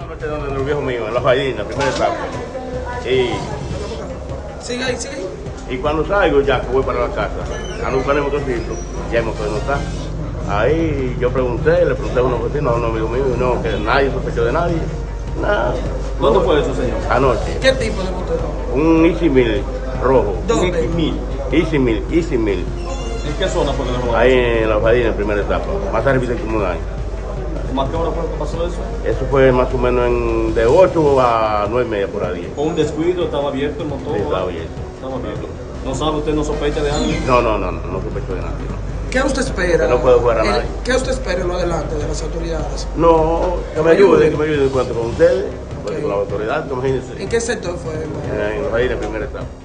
Anoche donde los viejos míos, en Los Jardines, la primera etapa. Sigue ahí. Y cuando salgo ya que voy para la casa, ando buscando el motorcito, ya el motor no está. Ahí yo le pregunté a unos vecinos, a un amigo mío, y no, que nadie sospechó de nadie. Nada. ¿Dónde fue eso, señor? Anoche. ¿Qué tipo de motor? Un Easy 1000 rojo. ¿Dónde? Easy 1000. ¿En qué zona fue que le robaron? Ahí en Los Jardines, primera etapa. Más arriba de como un año. ¿Más qué hora fue que pasó eso? Eso fue más o menos de 8 a 9:30 por ahí. ¿Con un descuido? ¿Estaba abierto el motor? Sí, estaba abierto. Estaba abierto. ¿No sabe usted, no sospecha de alguien? No sospecho de nadie. No. ¿Qué usted espera? Que no puedo jugar a nadie. ¿Qué usted espera en lo adelante de las autoridades? No, que me ayuden en cuanto con ustedes, Ok. con la autoridad, imagínense. ¿En qué sector fue? En Los Jardines, primera etapa.